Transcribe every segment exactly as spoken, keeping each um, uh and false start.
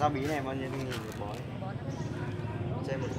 Sao bí này bao nhiêu nghìn một bó? Trên một bó.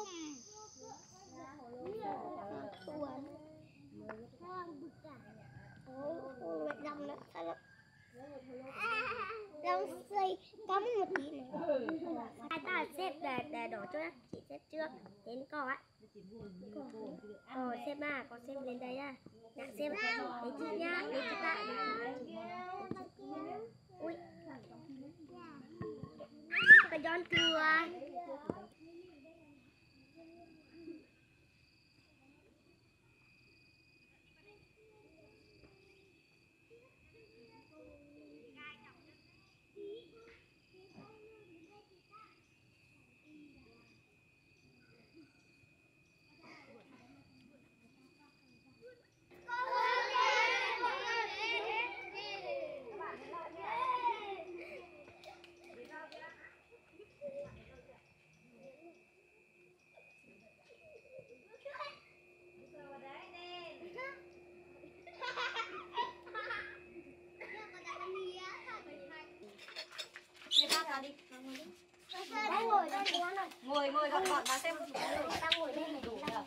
lùm. Tuần. Ôi, mẹ dòng nữa, sao nó dòng xây cắm một tí nữa. Hai ta xếp để, để đổ cho nhá. Chị xếp trước, đến cỏ á. Ờ, xếp mà, con xếp lên đây á. Dạ, xếp đến chị nhá, đến chị bạn. Ui. Cái giòn thừa. Đang ngồi đây này. Ngồi ngồi gọn gọn bà xem. Đang ngồi đây này. Đủ chưa?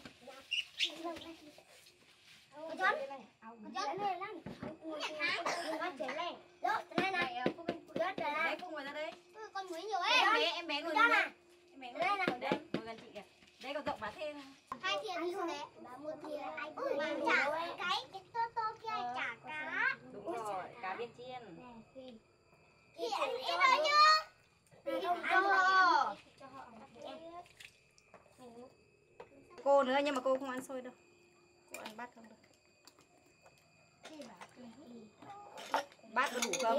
Con chón. Con chón lên lắm. Con chuyển lên. Đó, đây này. Con chuyển lên. Đấy, cô ngồi ra đây. Con mới nhiều ấy. Em bé, em bé ngồi Chón đây. à? Em bé ngồi đây này. Đây, ngồi gần chị kìa. Đây còn rộng bà thêm. Hai thìa đi xuống đấy. Một thìa anh ơi, chả cái cái to to kia chả cá. Đúng rồi, cá viên chiên. Thì anh em ơi nhá. Không cho. Cô nữa nhưng mà cô không ăn xôi đâu. Cô ăn bát không được. Bát có đủ không?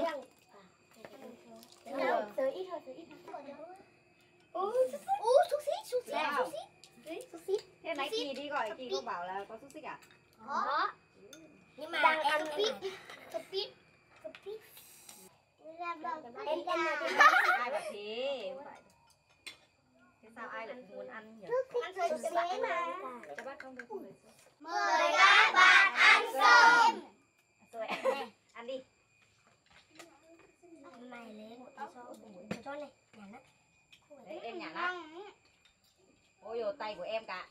Tới ít thôi, tới ít thôi. Ôi, xúc xích, xúc xích, xúc xích. Xúc xích. Thế nãy Kỳ đi gọi Kỳ cô bảo là có xúc xích à? Có. Nhưng mà đang ăn pít, pít, pít. Em em Ai bảo thế? Không phải. Thế sao ai lại muốn ăn nhỉ? ăn xôi xế mà. Cho bác không được. Mời các bạn ăn xôi. Rồi ăn đi. Mày lấy một cái xôi của cho này, nhả nó. Đấy em nhả nó. Ôi dồi tay của em cả.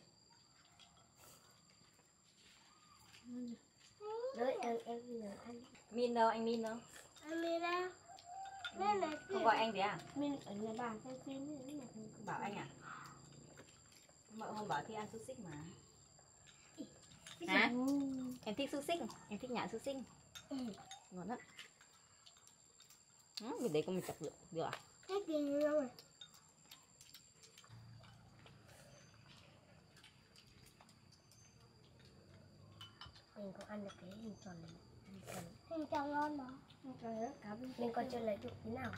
Đấy em em vừa ăn. Min đâu, anh Min đâu? Anh Min đâu? Đây này. Không gọi anh gì à? Min ở nhà bà xem phim nữa. Không bảo anh à? Mọi hôm bảo thi ăn xúc xích mà. Hả? Em thích xúc xích, em thích nhả xúc xích. Ngon lắm. Ừ, mình đấy con mình chặt được, được à? Thích gì nữa rồi. Mình có ăn được cái hình tròn này. Hình tròn ngon đó. Hình tròn rất cá bên. Mình còn chưa lấy được thế nào.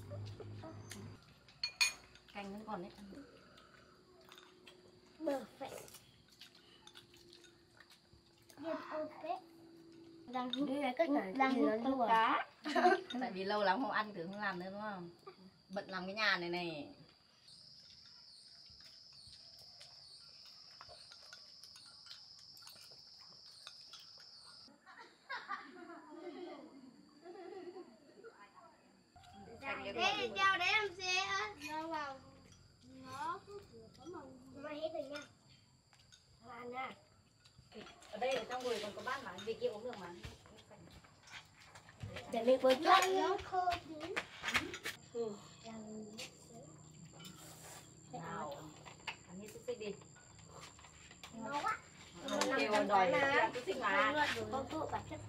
Canh vẫn còn đấy. Bờ phệ. Điên ô phệ. Đang hút đang hút con cá. Tại vì lâu lắm không ăn thì không làm nữa đúng không? Bận làm cái nhà này này. Thế thì treo đấy làm gì á? Nó vào nó có màu mà hết rồi nha. Ăn nha. Ở đây ở trong người còn có bát mà, vì kia uống được mà. Để mình vừa cho nó khô tí. Ừ. Nào, ăn hết xúc xích đi. Ngon quá. Kêu đòi ăn xúc xích mà. Con tụ bản chất.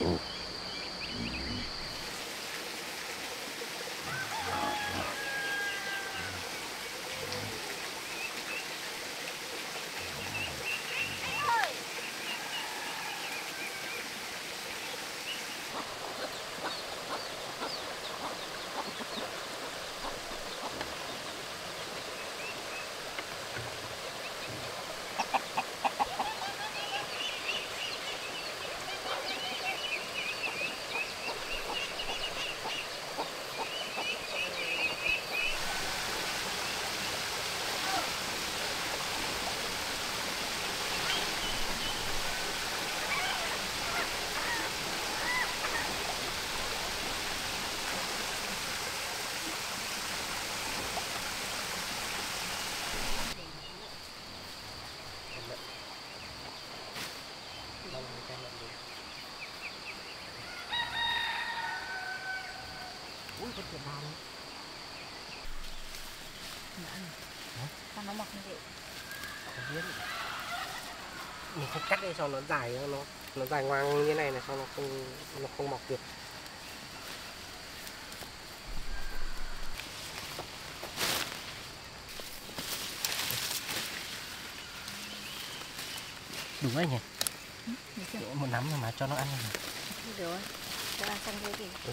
Sao nó mọc như vậy? Không biết. Mình không cắt đi cho nó dài nó nó dài ngoang như thế này này, sao nó không nó không mọc được. Đúng rồi nhỉ. Ừ, một nắm mà cho nó ăn này. Được rồi. Cho ăn xong rồi kìa. Ừ.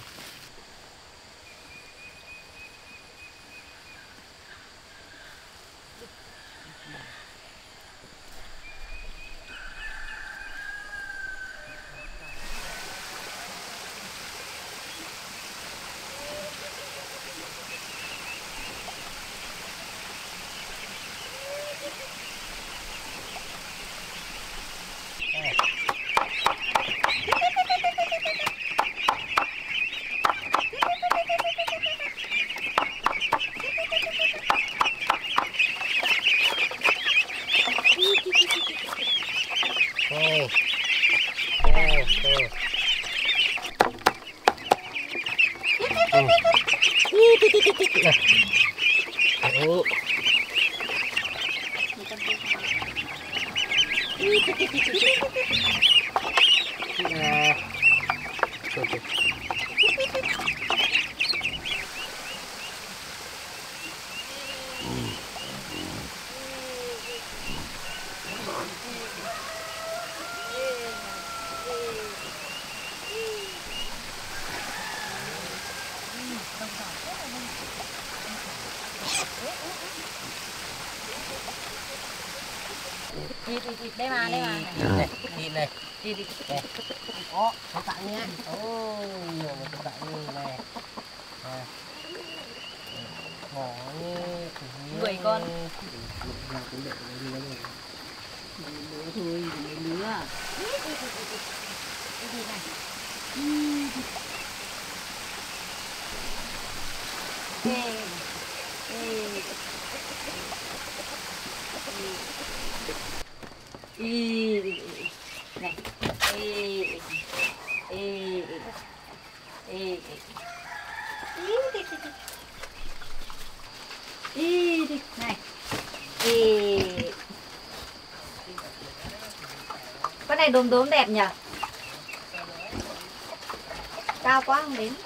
Hey. Hey. Hey. Ừ. À. Okay. Thịt thịt thịt đây mà đây mà này thịt này thịt thịt này ó có tặng nhé. Ôi nhiều một tặng như này ngỏ như mười con vào cũng để đi đâu rồi lứa thôi đừng lứa cái gì này ê ê y này ê ê ê y đi này y con này đốm đốm đẹp nhỉ, cao quá không đến.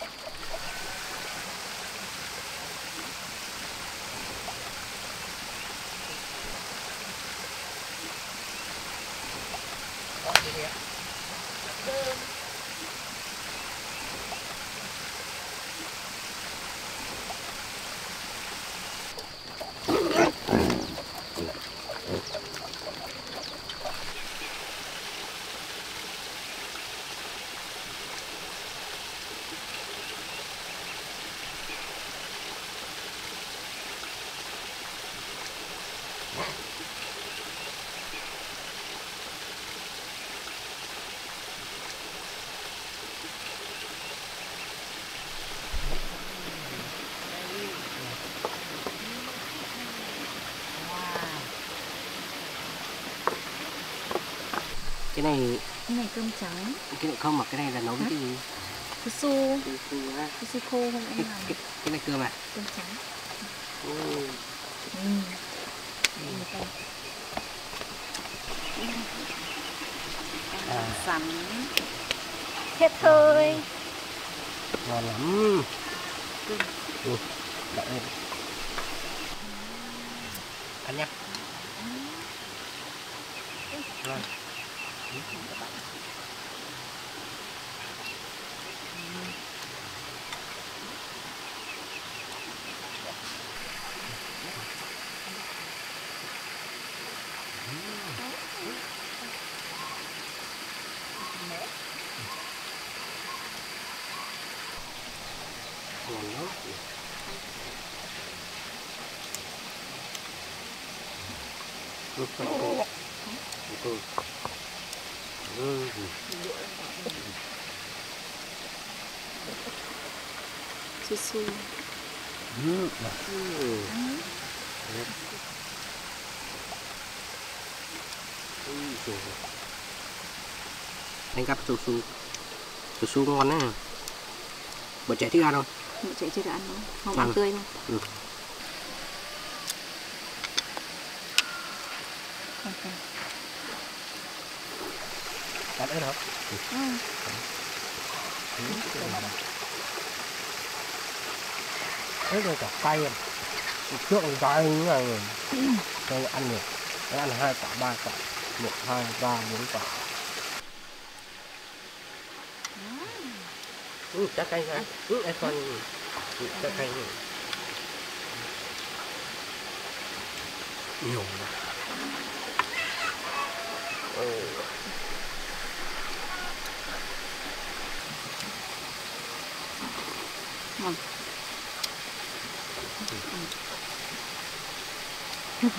Cái này cái này cơm trắng, cái này không, mà cái này là nấu với cái gì? cái su Cái su á, cái su khô không cái, em làm. cái, cái này cơm à? Cơm trắng. Ừ. Ừ. Ừ. À. Sắn Hết thôi. Ngon lắm. Ừ. Đợi em. Ăn nhá. Ngon. Ngon lắm. Ừ. Ừ. Ừ. Su su. Ừ. Ừ. Anh cắp su su. Su su ngon đấy. Bọn trẻ thích ăn không? Bọn trẻ chưa được ăn không? Không ăn tươi không? Ừ. Okay. Cắt ớt không? Ừ. Ừ. Ớt rồi cả cay em. Trước cay như này rồi. Cho ăn được. Ăn hai quả, ba quả. Một, hai, ba, bốn quả. Ừ, chắc cay ra. Ừ, em con. Ừ, chắc cay rồi. Nhiều lắm. Ừ. Ngon. Ừ.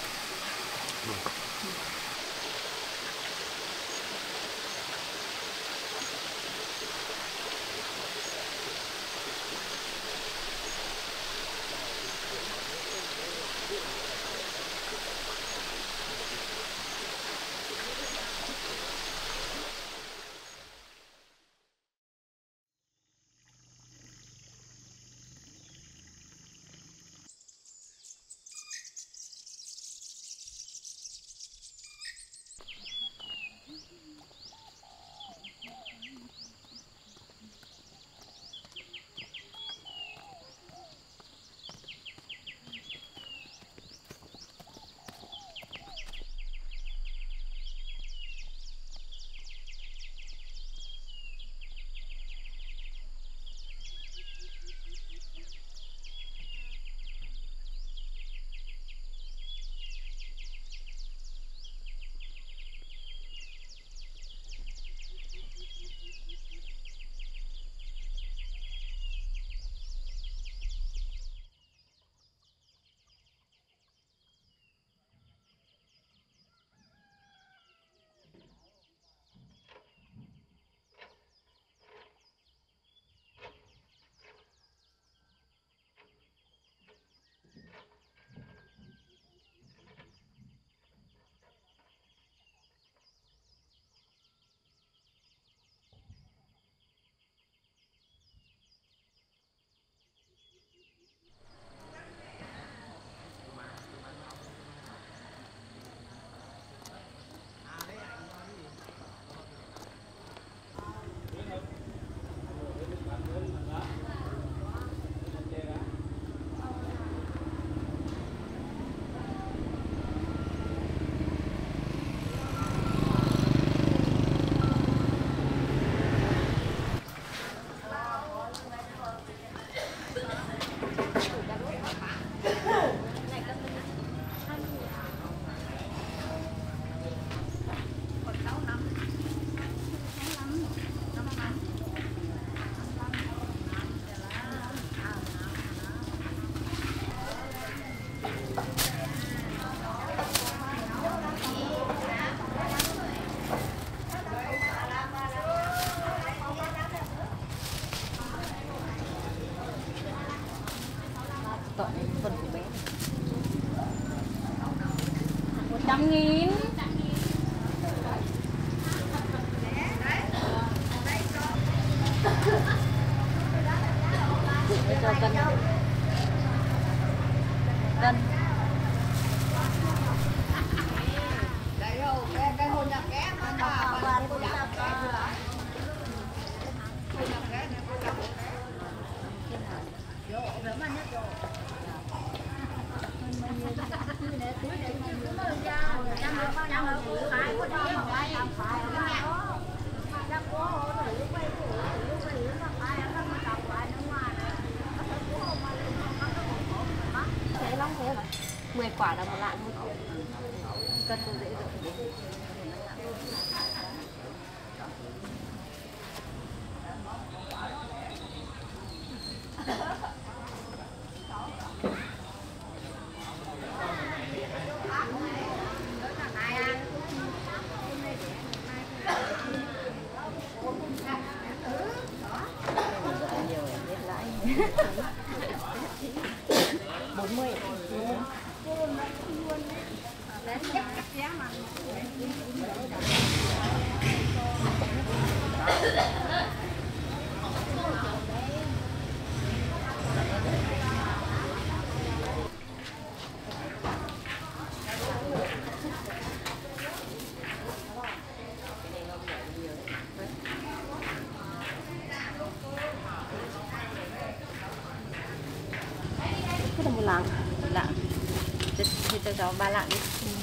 một trăm nghìn. Bây giờ cân cân mười quả là một lạng thôi. Cân cũng dễ dàng. bốn mươi cái là một lạng lạng thì cho cháu ba lạng đi.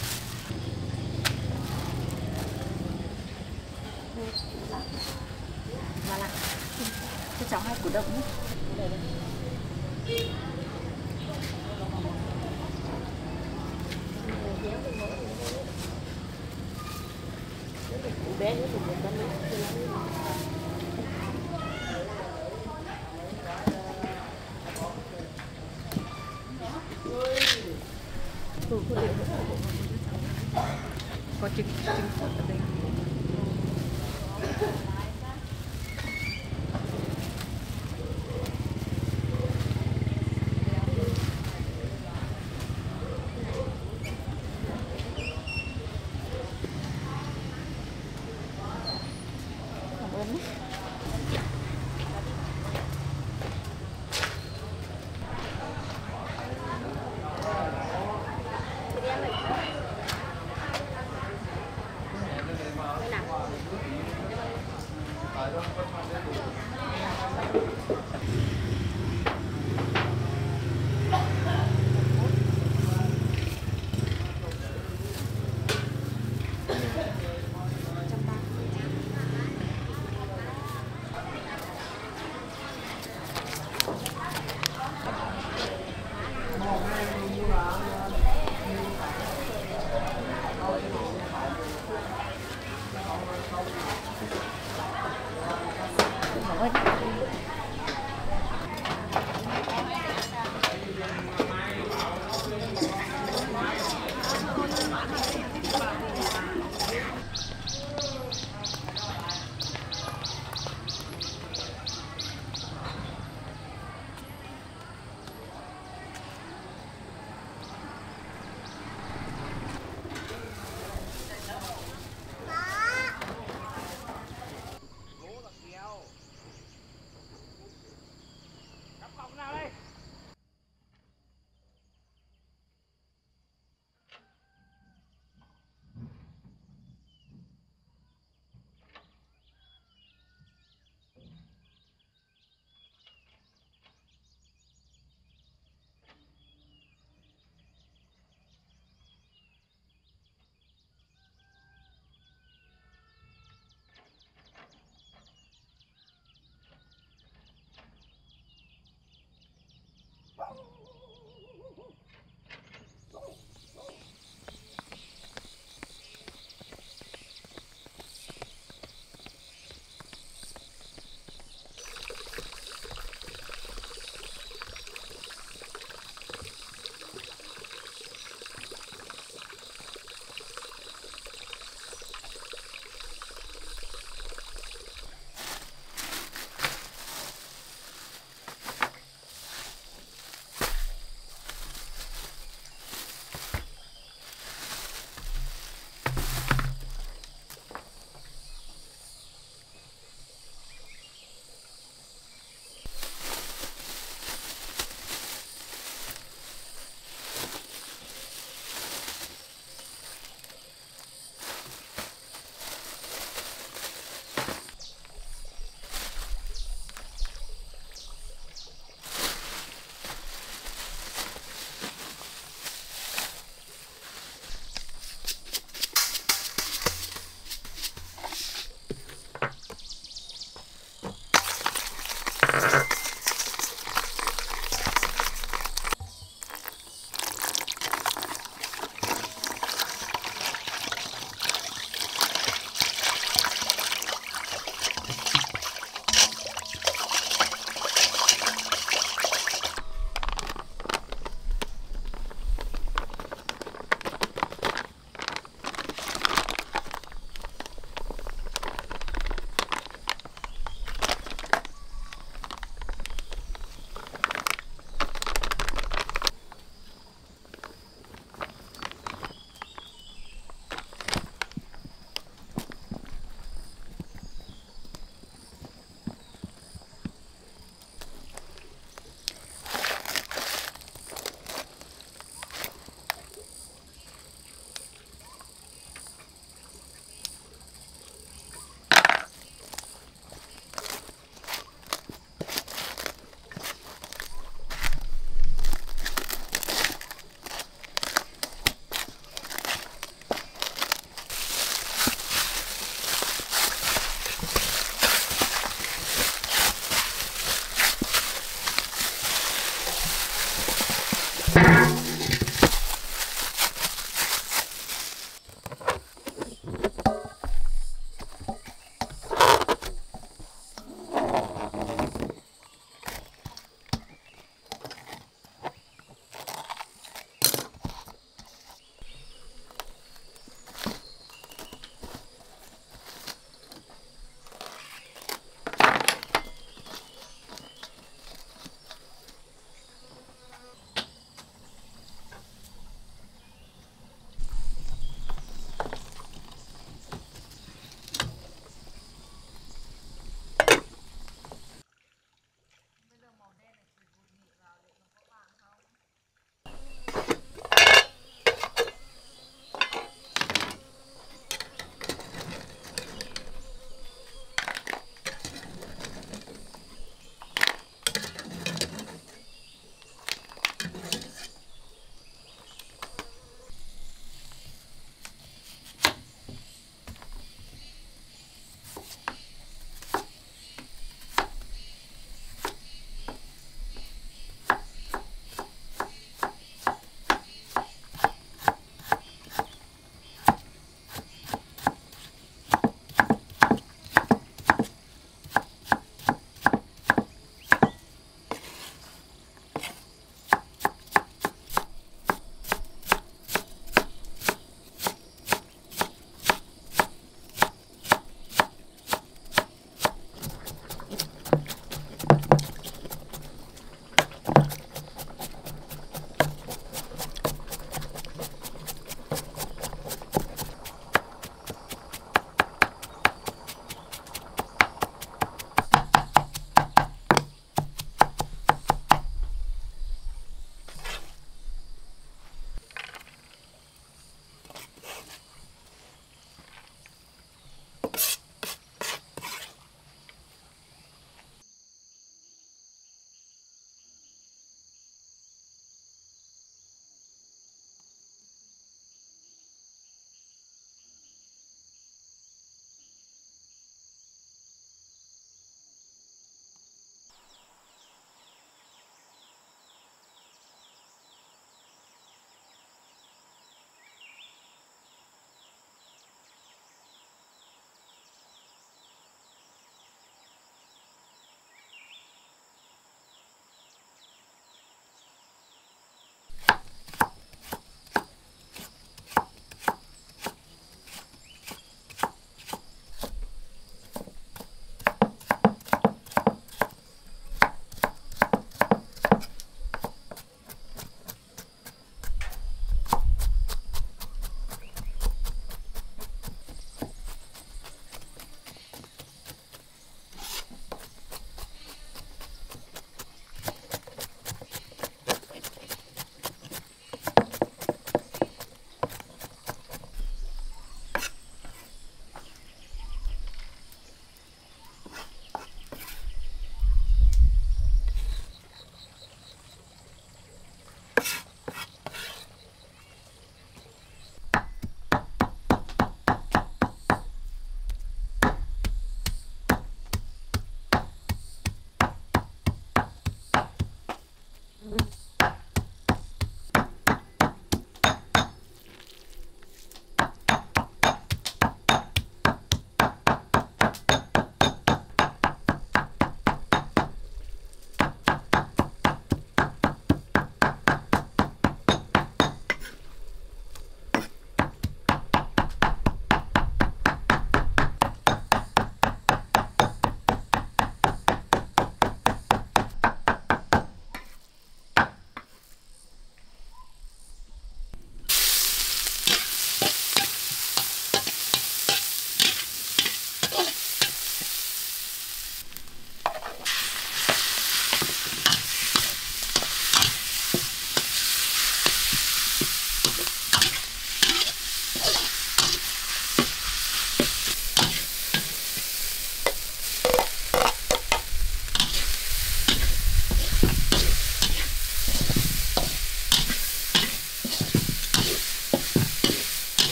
Ba lạng cho cháu hai củ đậu nhé. Bé nữa thì mình bán có trứng trứng sốt ở đây. Cảm ơn nhé.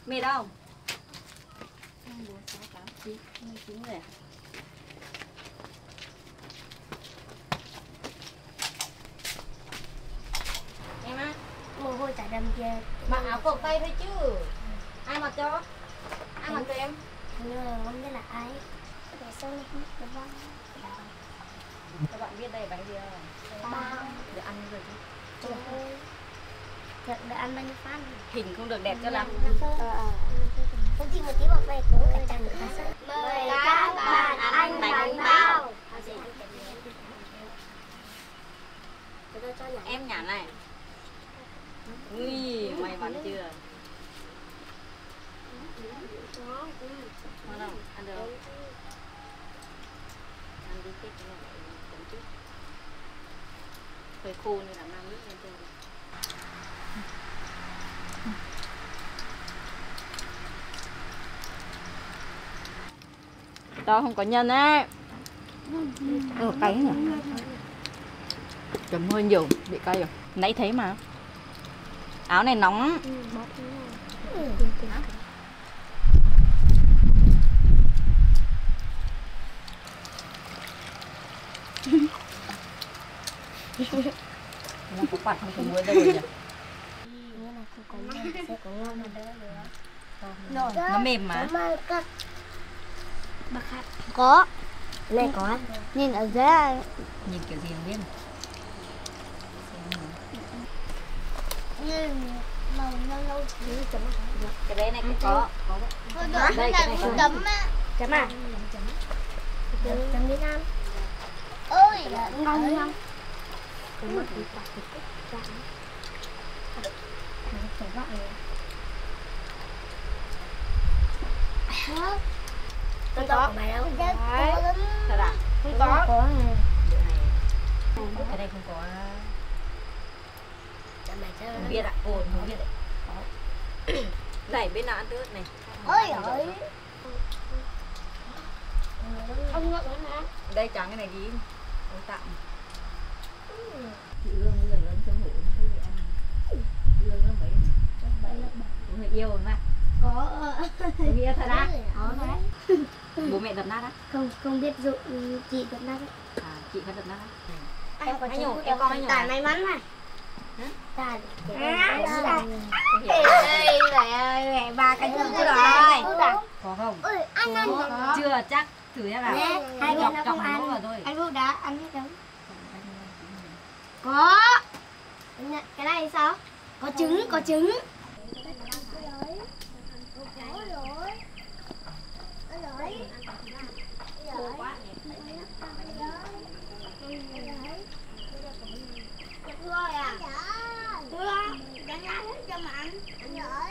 Mệt không? bốn, sáu, tám, chín, mười chín người à? Em á, mồ hôi chảy đầm kìa. mặc áo cổ tay thôi chứ. Ai mặc cho? Ai mặc cho em? Nhưng mà không biết là ai. Để xong nó không được vâng. Các bạn biết đây bánh gì không? Bao. Để ăn rồi chứ. Trời ơi. Thật để ăn bao nhiêu phát. Hình không được đẹp cho lắm. Ờ. Không chỉ một tí bọc này cũng phải chẳng được phát sẵn. Mời các bạn ăn bánh bao. Em nhả này. Ui, may mắn chưa? Ngon không? Ăn được không? Ăn đi kết cái này chấm chút. Hơi khô nên là mang nước lên trên. To không có nhân ấy. Ừ, cay nhỉ? Chấm hơi nhiều, bị cay rồi. Nãy thấy mà. Áo này nóng lắm. Nó có quạt không cùng với đâu nhỉ? Nó mềm mà. Có. Này có. Nhìn ở dưới. Nhìn kiểu gì không biết. Màu lâu lâu chấm. Cái đấy này cũng có. Có đây, cái này có chấm á. Chấm à? Chấm đi ăn. Ôi, ngon không? Chấm một tí quả thịt cắt ra. Nó chảy gọn rồi. Không có mày đâu. Thật à? Không có. Có này. Cái này không có. Không biết ạ. Ồ, không biết đấy. Đẩy bên nào ăn tước này. Ôi ơi. Ông ngậm nó hả? Đây trắng cái này ghi. Ông tặng. Chị Hương người lớn trong ngủ không thấy ăn. Chị Hương lớp mấy này? Lớp bảy, lớp bảy. Có người yêu rồi mà. Có. Người yêu thật á? Có đấy. Bố mẹ đập nát á? Không, không biết dụ chị đập nát đấy. À, chị vẫn đập nát á? Em còn anh nhổ, em con anh nhổ. Tài may mắn này. Tài. Ê, mẹ ơi, mẹ ba cái thứ rồi. Có không? Ôi, anh ăn. Chưa chắc. Thử nhá nào. Hai chọc nó chọc không ăn. vào thôi. Anh Vũ đã ăn hết đâu. Có. Cái này sao? Có trứng, có trứng. Rồi à? Đưa. Đánh lá hết cho mà ăn. Ăn rồi.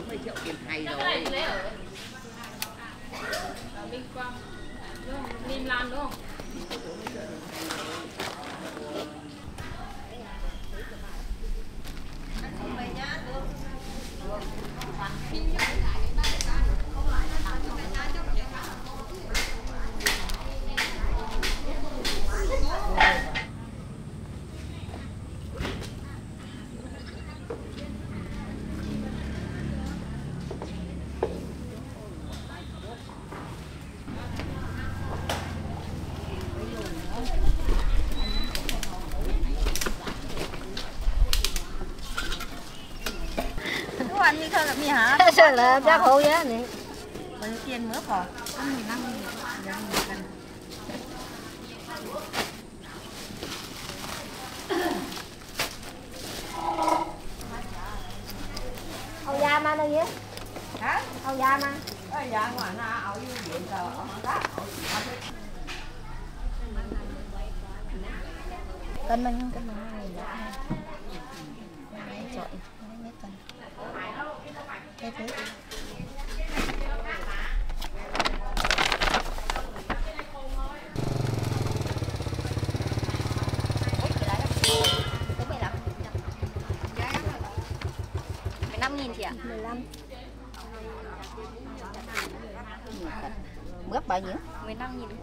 bốn mươi triệu tiền thầy rồi. Minh Quang, Lim Lan đúng không? Ăn đi thôi là mi hả? Sao là chắc hổ giá này. Bao nhiêu tiền mướp hả? mười lăm nghìn. Ông già mà đâu vậy? Hả? Ông già mà. Ờ dạ ngoài na ảo như vậy rồi ở đó. Cân mình không? Cân mình không? Chọi. Thế thế. mười lăm nghìn chị ạ? mười lăm. Mướp bao nhiêu? mười lăm nghìn.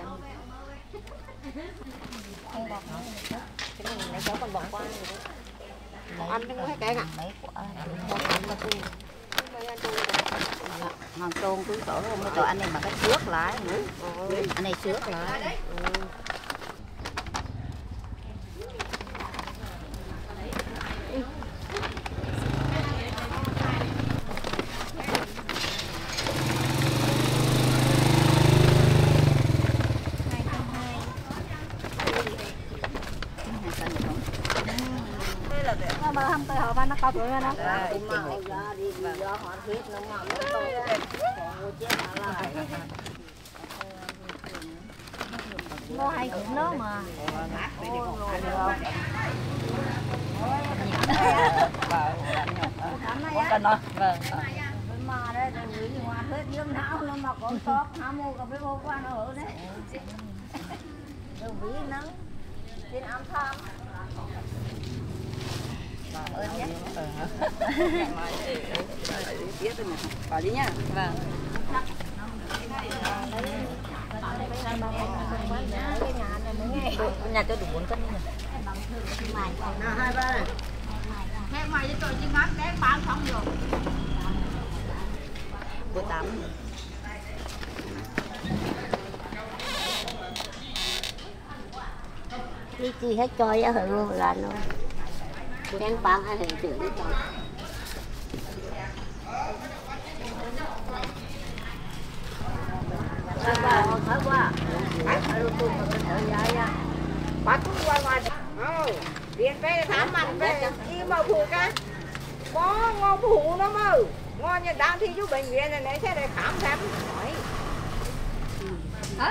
Không bọc nó nữa. Cái này lấy cháu còn bọc qua rồi. Ăn cái hay cái ạ? Mấy quả. Không ăn mà tu. Hoàng tôm cứ tổ không có tổ ăn này mà cái xước lại nữa. Ăn này xước lại. Mà không tới họ bán nó cao tuổi rồi đó. Nó hay cũng nó mà. Cần đó. Vâng. Mà đấy rồi người ngoài hết dương não nó mà còn tốt ham mua cà phê vô qua nó ở đấy. Rồi bí nắng. Trên ăn tham. Ơn nhé. Bảo đi nhá. Vâng. Nhà tôi đủ bốn cân nhỉ? Nào hai ba này. Thế mày cho tôi chỉ ngắt để bán xong rồi. Bốn tám. Đi chi hết chơi á hử luôn là nó. Đen bạc hay hình chữ đi con. Thái qua, thái qua. Thái luôn tôi mà tôi thở dài nha. Bắt cũng qua ngoài. Ừ, điện về thám ăn về đi mà phụ ca. Có ngon phụ nó mà. Ngon như đang thi chú bệnh viện này này thế này khám xem. Hả?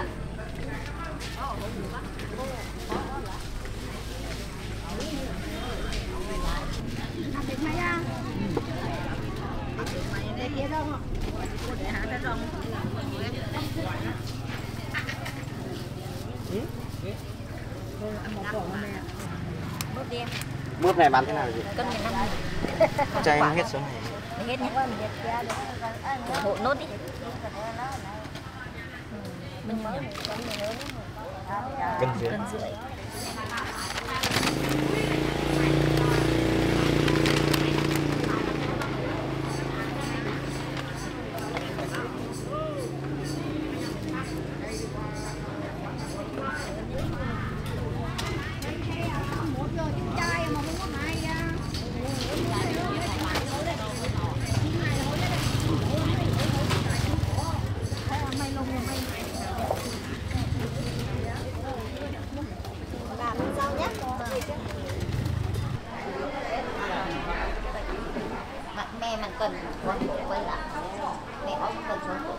Mướp này bán thế nào chị? Cân mười lăm nghìn. Cho em hết số này. Hết nhé. Hộ nốt đi. Bao nhiêu nhỉ? Cân rưỡi. Cân rưỡi. Mẹ mình cần quay quay lại mẹ có cần xuống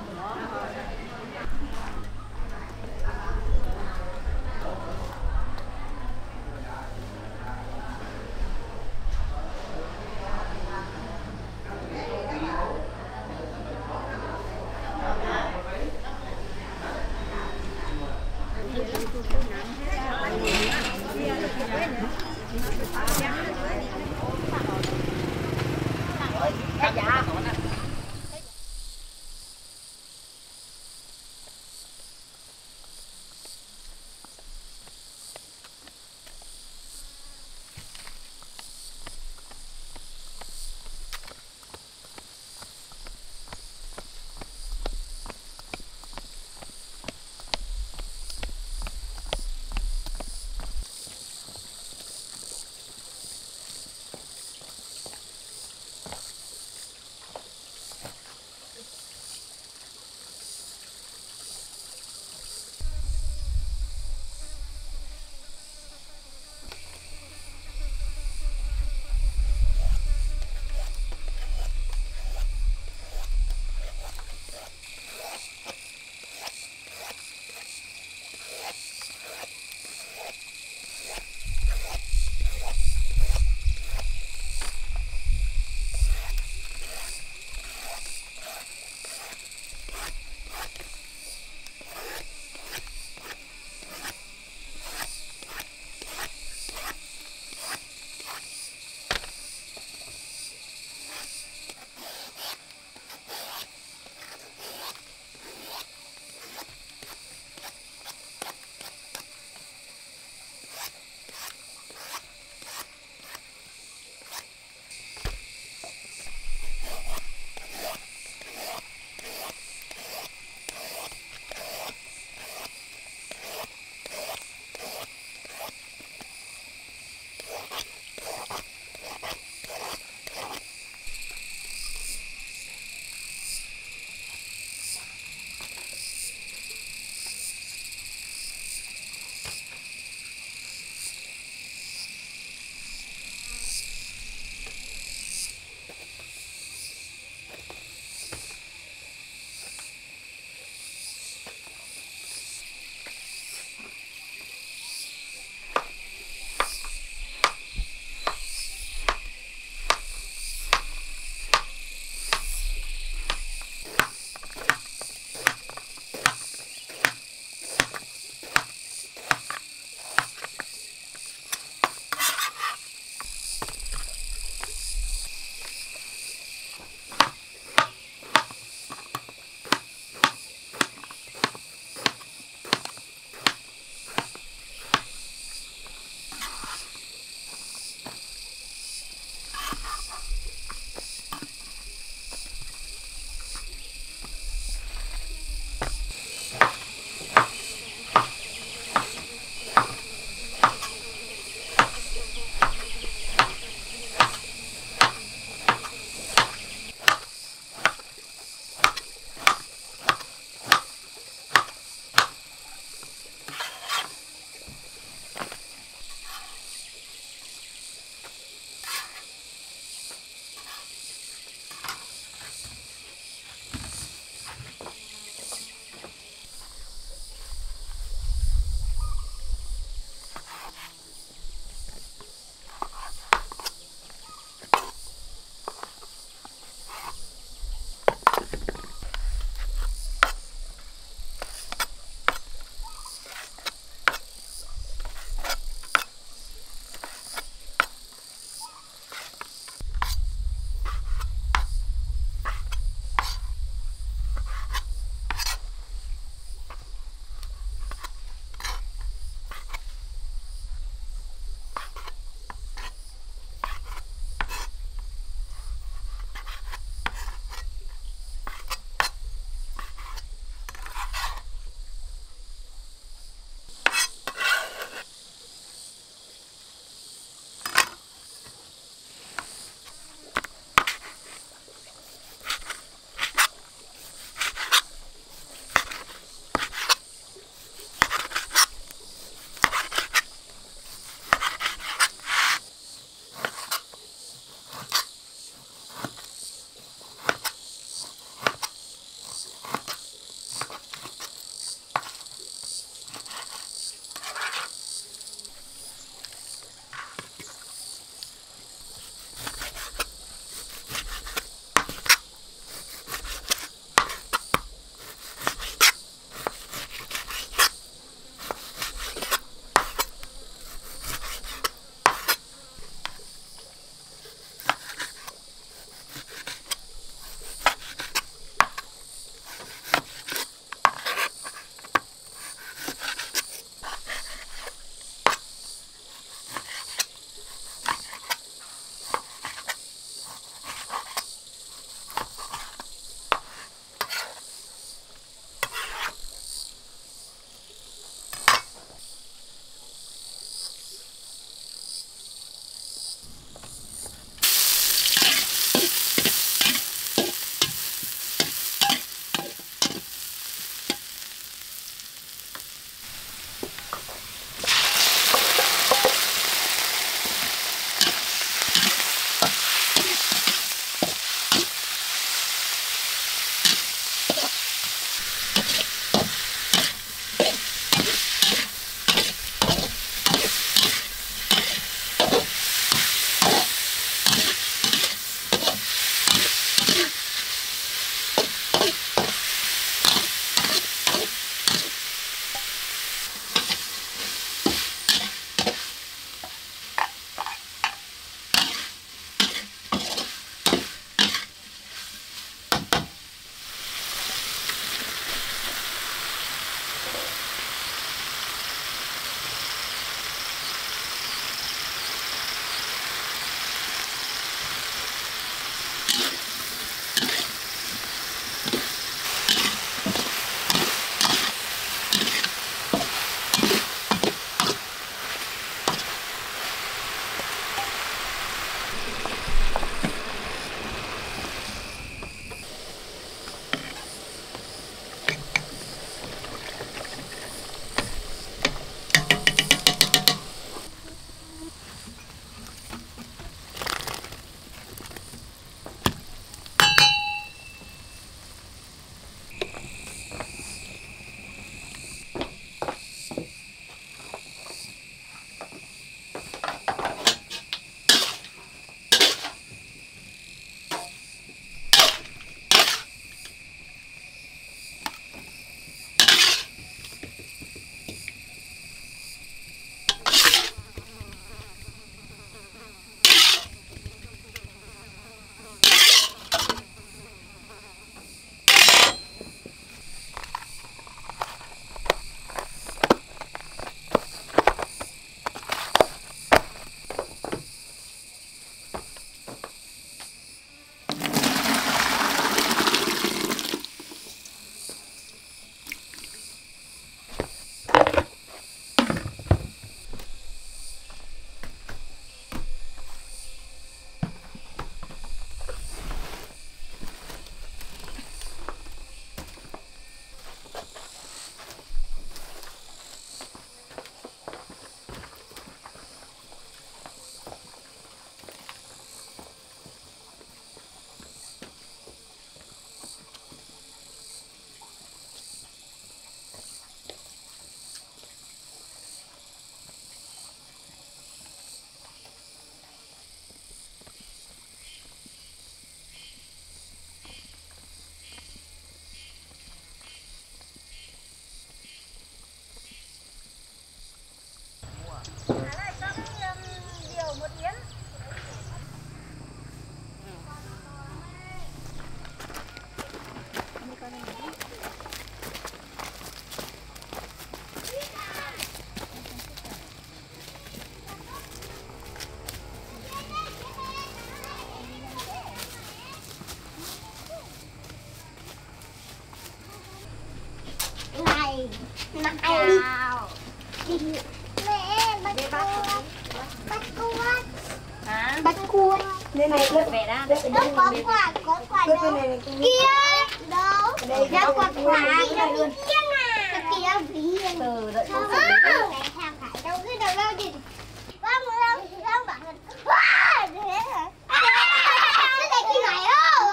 này. Mặc ai đi. Đi. Mẹ bắt cua. Bắt cua. Hả? Bắt cua. Đây này, Về đó. Đâu có quả, có quả đâu. Kia. Đâu. đây Đâu có quả. này luôn. Kia nè. Kia ví. Từ đợi cô xử Mẹ tham phải đâu cái đầu đâu gì. Con đâu không bạn. Wow, thế hả? Cái này cái này ơi.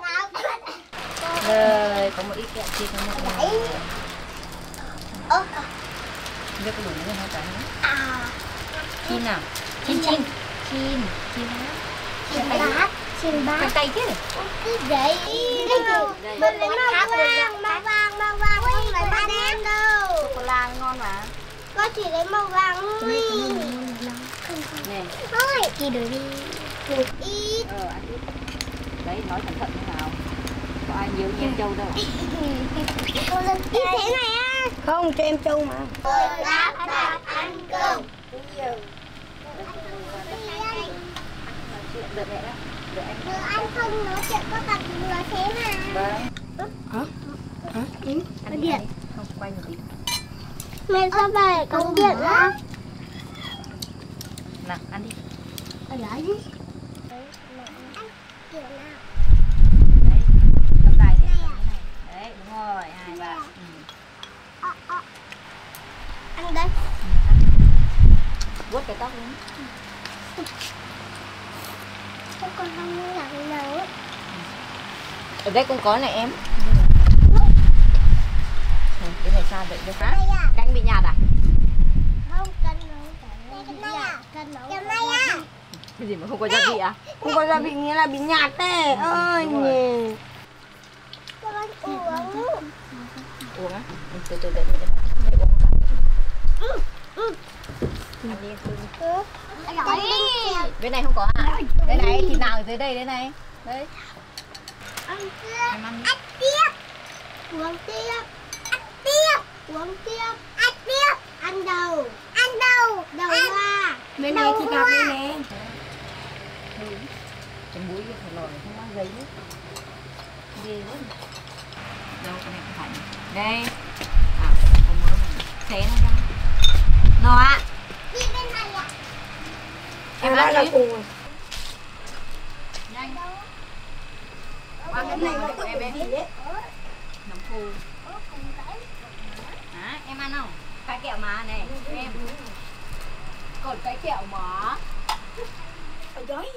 Rồi, có một ít kẹo chia cho mọi người. Ơ. Biết có đủ nữa không cả nữa. À. Chim nào? Chim chim. Chim, chim đó. Chim bát, chim bát. Cái tay chứ. Cái vậy. Mình lấy màu vàng, màu vàng, màu vàng không phải màu đen đâu. Sô cô la ngon mà. Con chỉ lấy màu vàng thôi. Nè. Thôi, chị đuổi đi. Ít. Ờ, ăn ít. Đấy, nói cẩn thận thế nào. Có ai nhiều như em Châu đâu. Ít thế này á. Không, cho em Châu mà. Lát bạc ăn cơm. Đợi mẹ đó. Đợi anh. Vừa ăn không nói chuyện có cặp vừa thế mà. Vâng. Hả? Hả? Ừ. Ăn điện. Không, quay một tí. Mẹ sao bà lại cắm điện á? Nào, ăn đi. Ở đó chứ. Kiểu nào? Đấy, cầm tay đi. Đấy, đúng rồi, hai ba. Ừ. Ờ, ờ. Ăn đây. Vuốt cái tóc đi. Không còn không làm nấu. Ở đây cũng có này em. Ừ, cái này sao vậy? Hả? Canh bị nhạt à? Không, cân nấu. Cân này à? Cân nấu. Cân này à? Cái gì mà không có gia vị à? Không có gia vị nghĩa là bị nhạt thế. Ơi nhỉ. Cho con uống. Uống á? Ừ, từ từ đợi mẹ bắt. Mẹ uống một bát. Ừ. Ăn đi, ăn đi. Ăn giỏi đi. Bên này không có à? Đây này, thịt nào ở dưới đây, đây này. Đây. Ăn tiếp. Em ăn đi. Ăn tiếp. Uống tiếp. Ăn tiếp. Uống tiếp. Ăn tiếp. Ăn đầu. Ăn đầu. Đầu hoa. Bên này thì gặp đây nè. Cái mũi kia phải lòi không mang giấy nữa. Ghê quá. Đâu, cái này không phải này. Đây. À, có mỡ này. Xé nó ra. Nó ạ. Đi bên này ạ. Em đã ăn là đi. cùng. Nhanh. Qua cái này của em em. Nấm khô. Hả? Em ăn không? Cái kẹo mà này. Em. Còn cái kẹo mà. Ở đấy.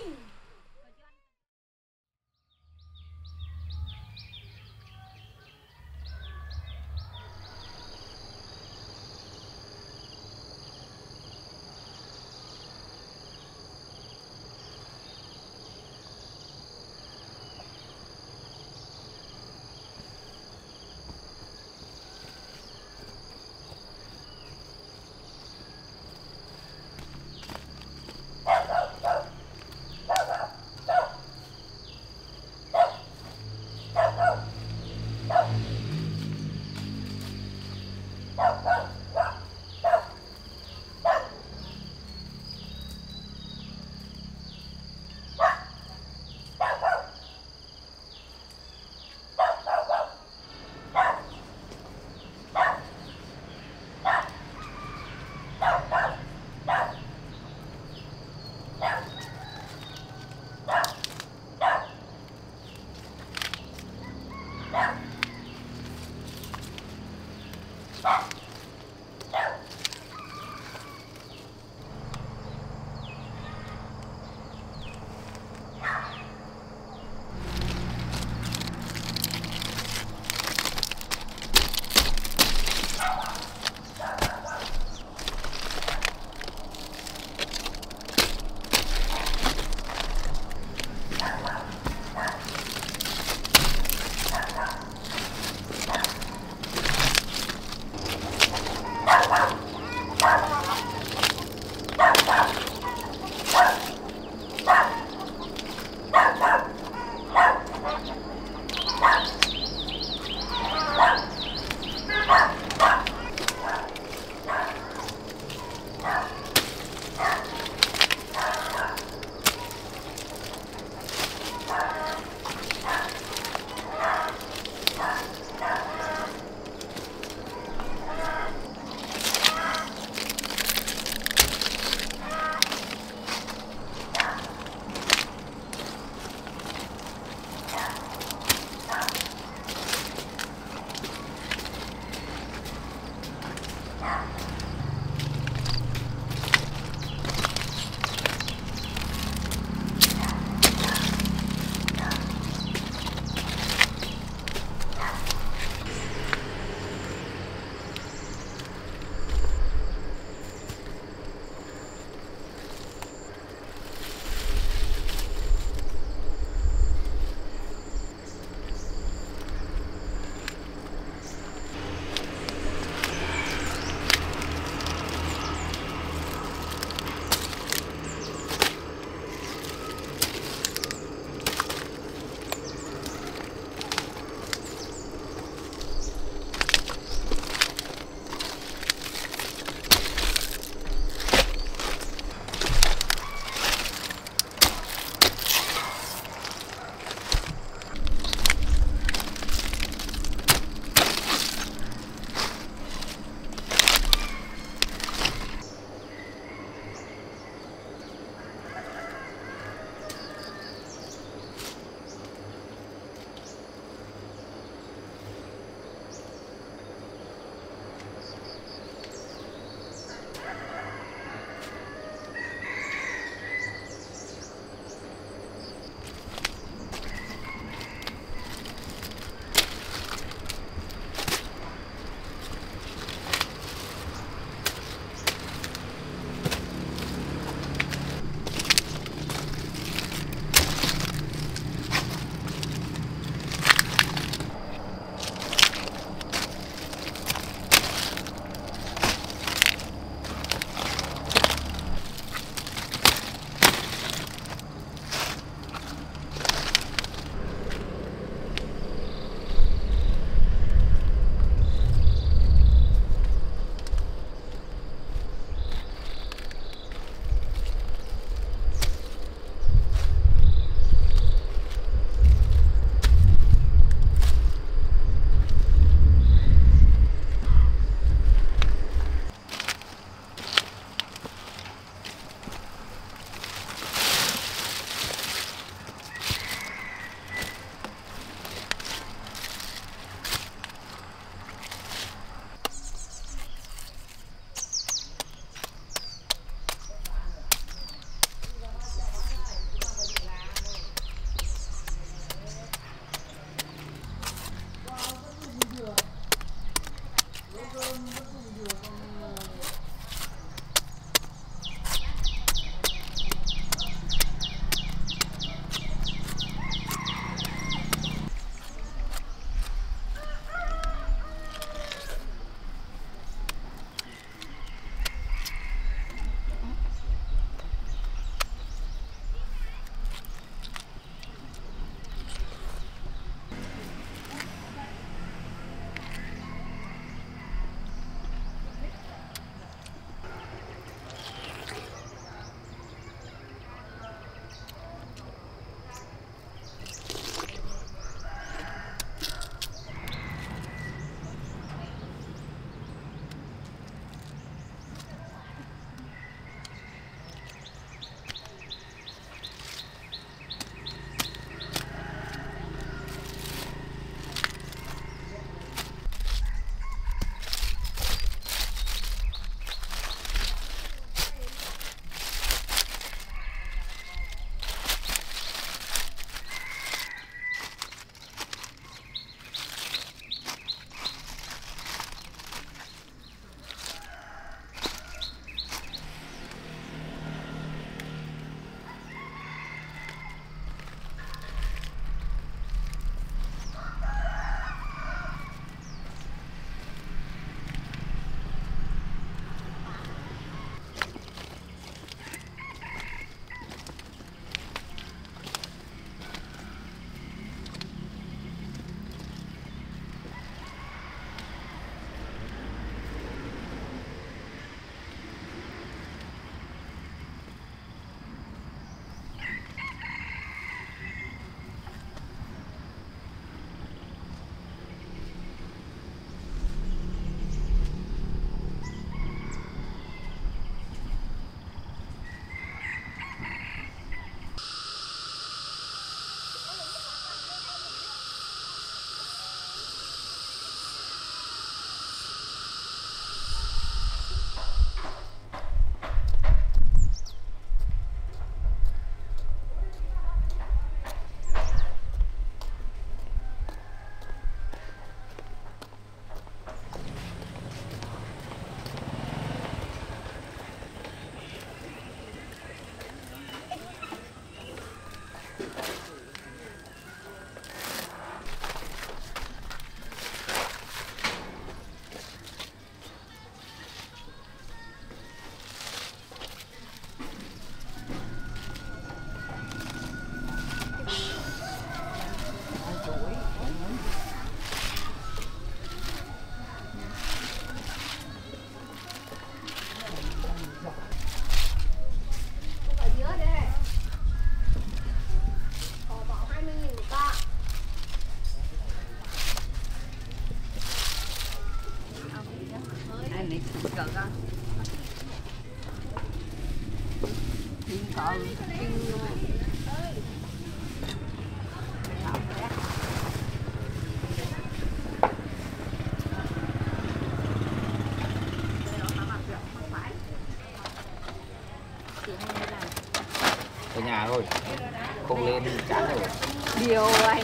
Ở nhà thôi, không lên chán rồi. Điều anh.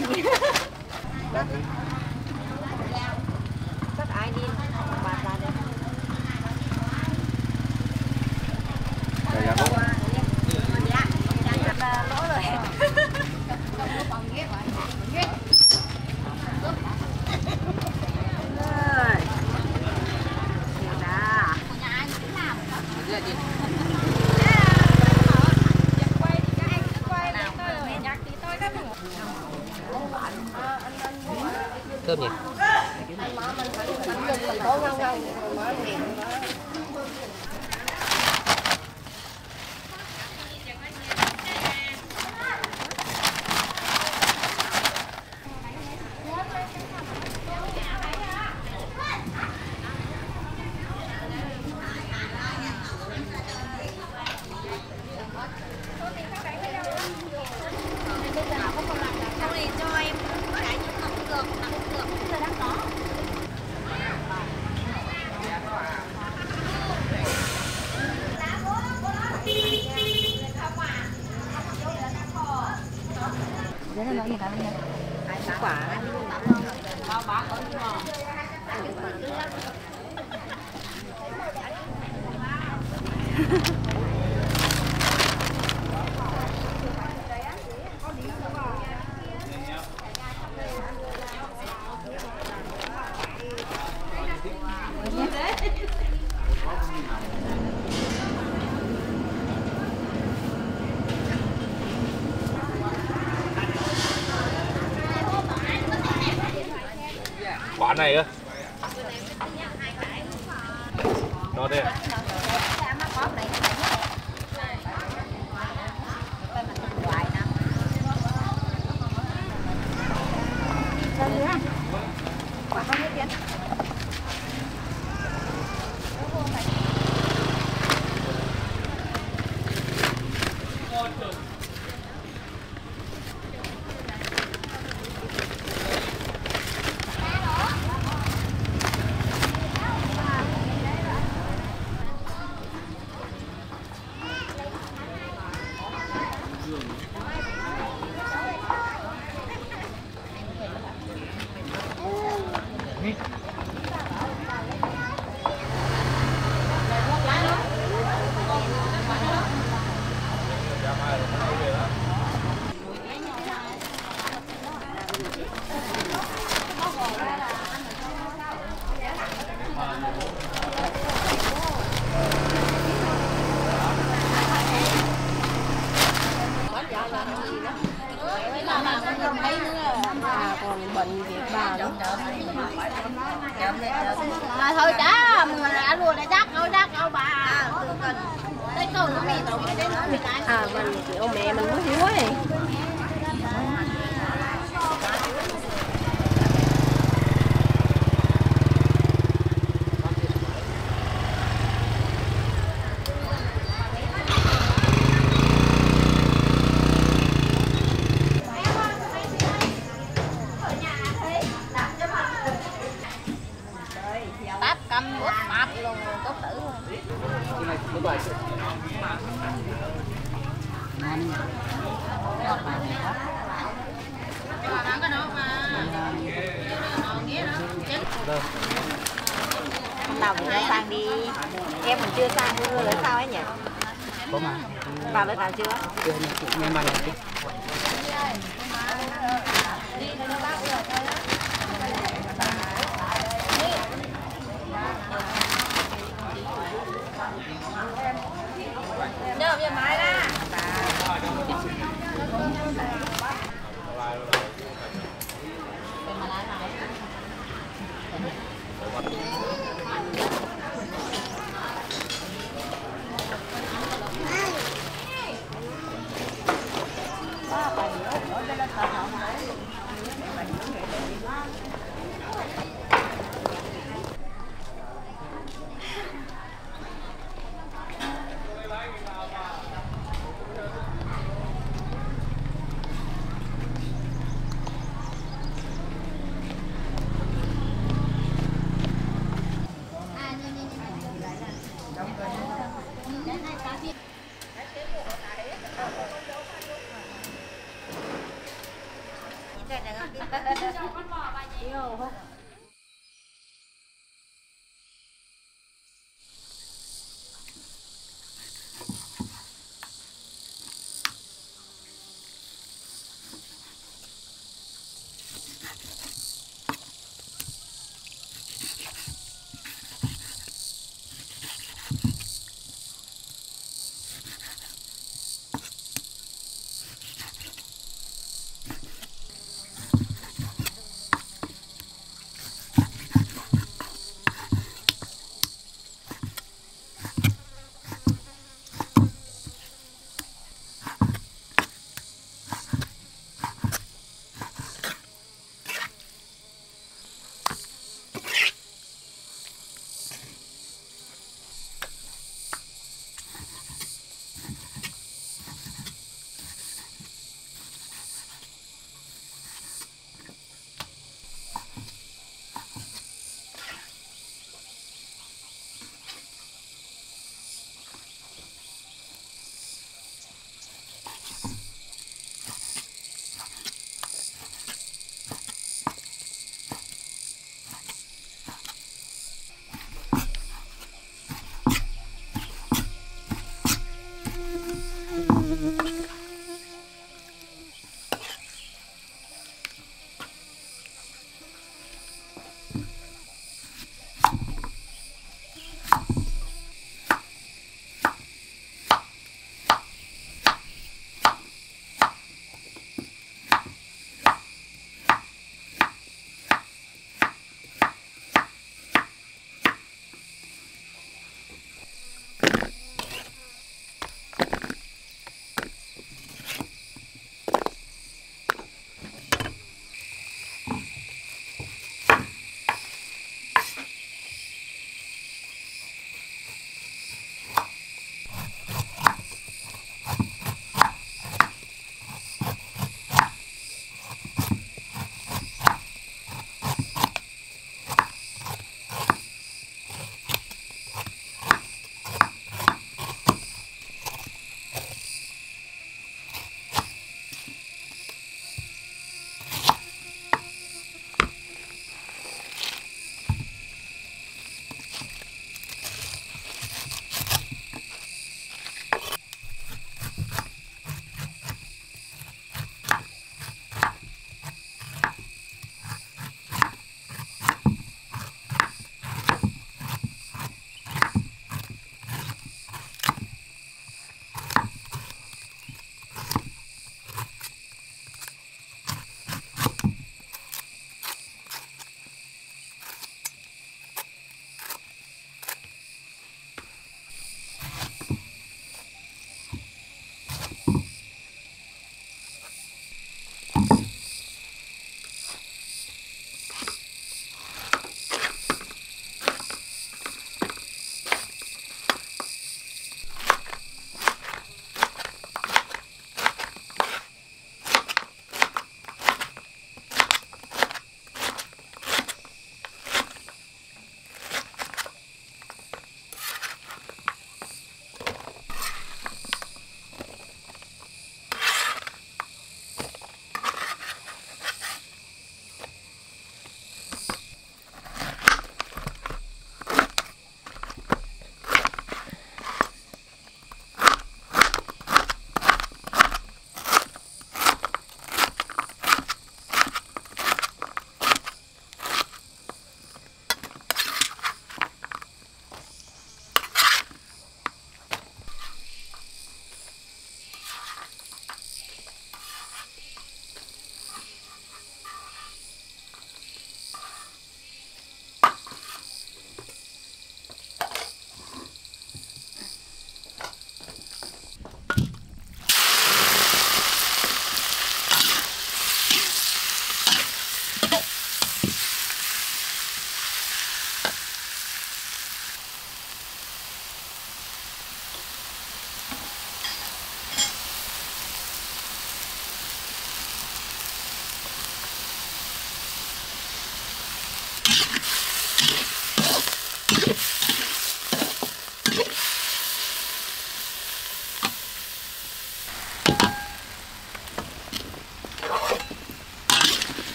Đang đi. Chắc ai đi bà ra đây. Rồi ra lúc. Là lỗ rồi. Thơm nhỉ? Đấy là nói gì cả bây giờ? Quả. Bao bán có Quán này cơ. Nó đây. Còn bệnh việc bà đó. À, thôi đã mình đã luôn đã chắc thôi chắc đâu bà. Cái câu nó mì tàu cái đấy nó mì cái. À mình kiểu mẹ mình muốn hiếu ấy. Táp cầm bút táp luôn tốt tử luôn. Hôm nào mình ra sang đi. Em mình chưa sang mua rồi sao ấy nhỉ? Có mà. Vào với vào chưa? Chưa nghe mà này. Nhớ về máy ra.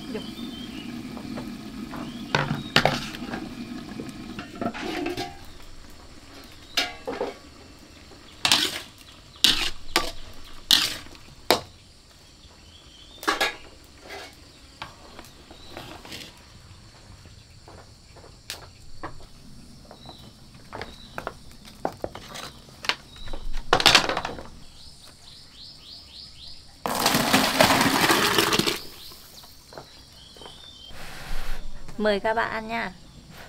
Mời các bạn ăn nha.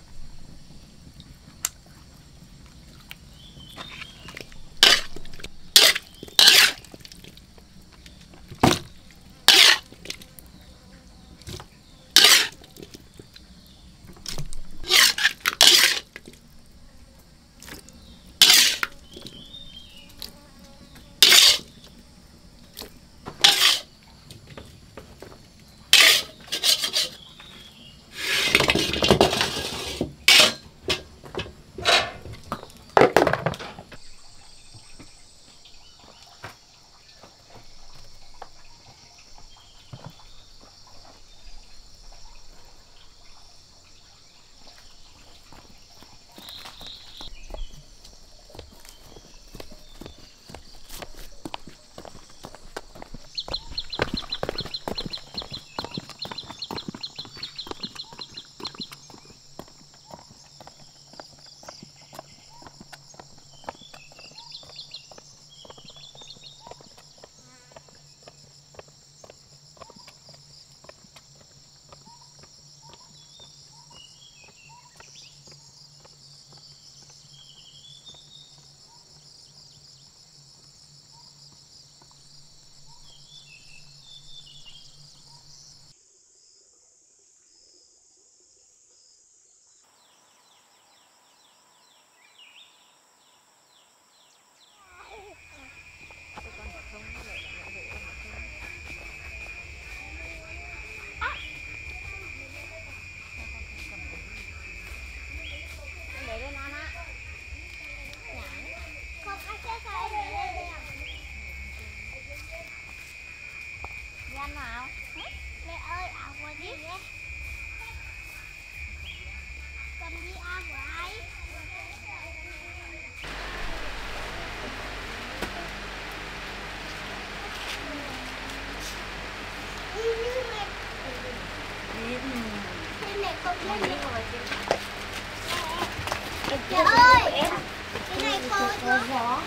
Trời ơi, cái này cô có gió.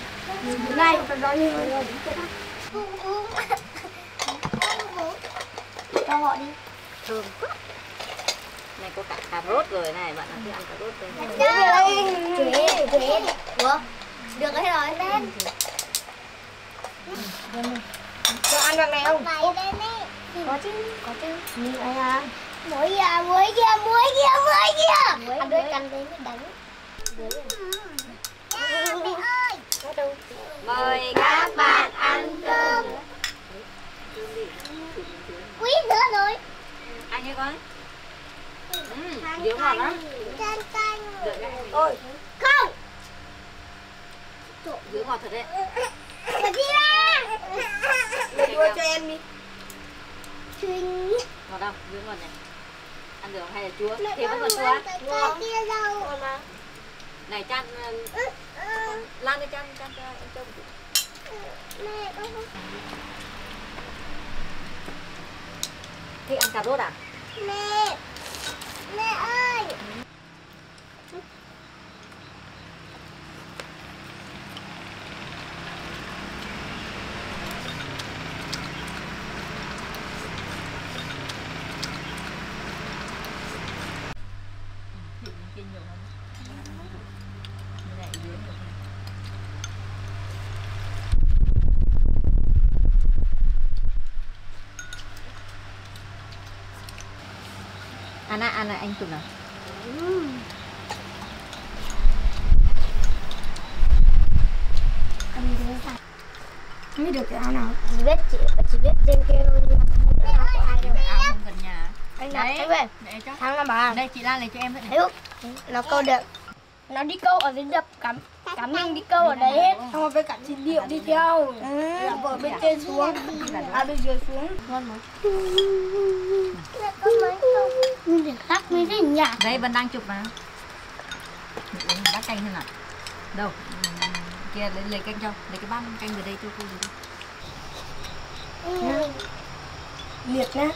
Cái này còn gió như vậy. Hùng Huong. Hùng Huong. Cho họ đi. Thơm quá. Này có cả cà rốt rồi này, bạn ăn ăn cà rốt đây. Chế, chế. Ủa? Được hết rồi, lên. Cho ăn việc này không? Này lên đi. Có chứ, có chứ. Như vậy à? Muối kìa, muối kìa, muối kìa, muối kìa. Ăn đôi cắn đấy mới đánh. Mẹ ơi. Mời Các bạn ăn cơm. Quý nữa rồi. ăn như con. Ừ, dứa ngọt lắm. Canh canh. Ôi, Không. dứa ngọt thật đấy. Bỏ đi ra. Đưa cho em đi. Chuyên. Ngọt không? Dứa ngọt này. Ăn được không? Hay là chua? Mẹ Thế vẫn còn chua. cái cây kia đâu. Này chan Lan đi chan chan cho em trông. Mẹ con không. Thích ăn cà rốt à? Mẹ. Mẹ ơi. Ăn à, ăn à, anh Tùng nào. Không biết được cái áo nào. Chỉ biết chị chỉ biết trên kia thôi. Mẹ ơi, Áo không gần nhà. Anh Đấy. đặt về. Để cho. Thằng làm bà. Đây chị Lan lấy cho em vậy. Thấy không? Nó câu được. Nó đi câu ở dưới đập cắm. Cắm mình đi câu ở đấy hết. Xong rồi với cả chị Điệu đi theo. Dạ vợ bên trên xuống. À bên dưới xuống. Ngon mà. Dạ. Đây vẫn đang chụp mà. Bát canh thế nào? Đâu? Kia lấy lấy canh cho, lấy cái bát canh về đây cho cô đi. Liệt nhá.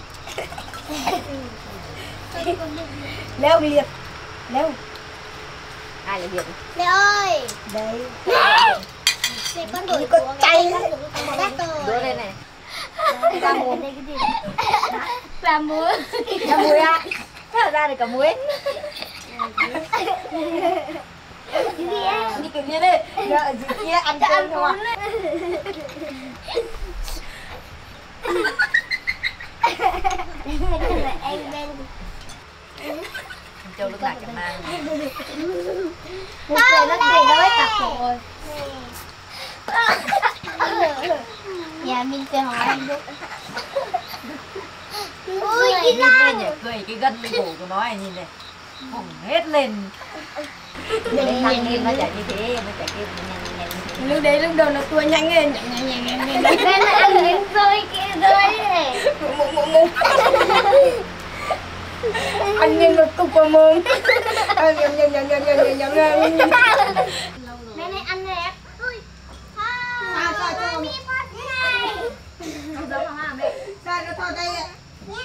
Leo liệt. Leo. Ai là liệt? Lê ơi. Đấy. Để con đổi Con của cay. bác Đưa rồi. lên này. Ra muối đây cái gì? Ra muối. Ra muối á. Thế ra được cả muối. Cái gì á? Đi kiểu như đây. Rồi ở dưới kia ăn cơm không ạ? Em bên Châu lúc lại cả mang. Một cái nó kể nó hết tạc rồi. nhà mình sẽ hỏi anh Đức. Ui cái nào nhỉ? Cười cái gân cổ của nó này nhìn này. Hồng hết lên. Lên thằng lên nó chảy như thế, nó chảy kia nhanh nhanh nhanh. Lúc đấy lúc đầu nó tua nhanh lên. Nhanh nhanh nhanh nhanh. Bên là ăn miếng rơi kia rơi này. Mụ mụ mụ. Ăn nhanh một cục vào mồm. Nhầm nhầm nhầm nhầm nhầm nhầm nhầm nhầm. Mẹ này ăn nè. Ui. Sao sao cho Mi bát này. Không giống hả mẹ? sao nó thò tay ạ.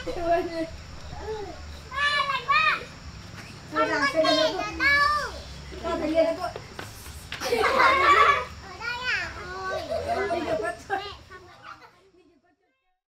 À lạnh quá. Sao làm Cái sao gì nó nữa đâu? thò tay lên nó. Ở đây à? Ôi. Đi được